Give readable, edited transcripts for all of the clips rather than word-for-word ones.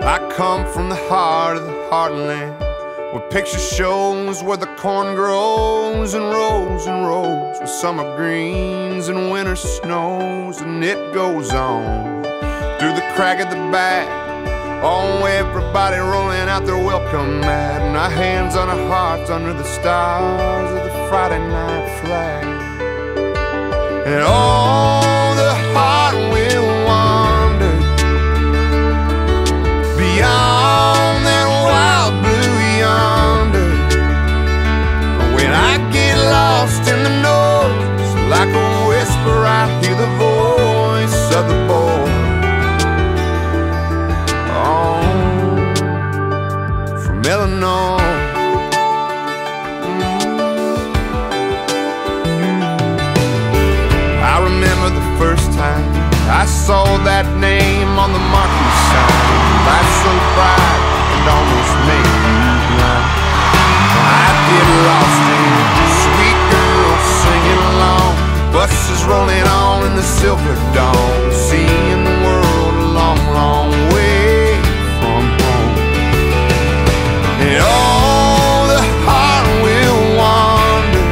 I come from the heart of the heartland, where picture shows where the corn grows in rows and rows, with summer greens and winter snows. And it goes on through the crack of the bat. Oh, everybody rolling out their welcome mat, and our hands on our hearts under the stars of the Friday night flag. And oh, the heart will wander beyond that wild blue yonder. When I get lost in the noise, like a whisper I hear the voice of the boy. Illinois. I remember the first time I saw that name on the marquee sign. Light so bright it almost made me blind. I'd get lost in sweet girls singing along, buses rolling on in the silver dawn, seeing the world a long, long way from home. And oh, the heart will wander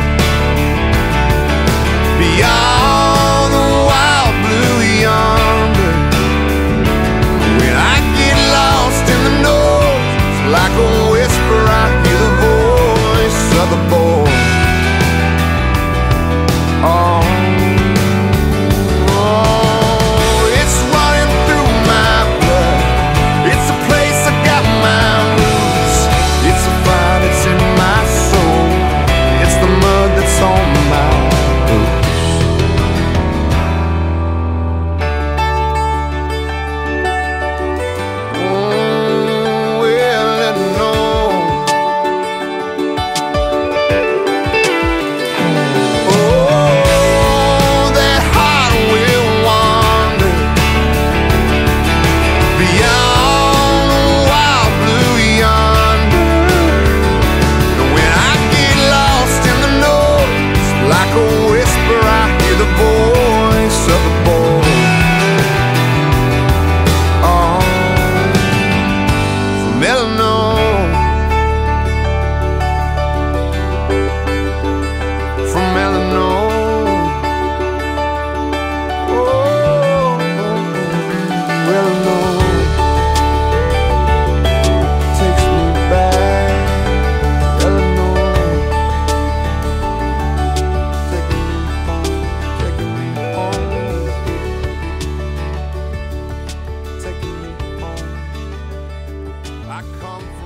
beyond the wild blue yonder. When I get lost in the noise, like a whisper I hear the voice of the boy. Oh, it's running through my blood. It's a place I got my roots. It's a fire that's in my soul. It's the mud that's on my boots. Oh, well, I know. Oh, that heart will wander beyond the wild blue yonder. And when I get lost in the noise, like a whisper I hear the voice of the boy. Oh, from Illinois, from Illinois. Oh, Illinois takes me back. Illinois taking me home, taking me home, taking me home. I come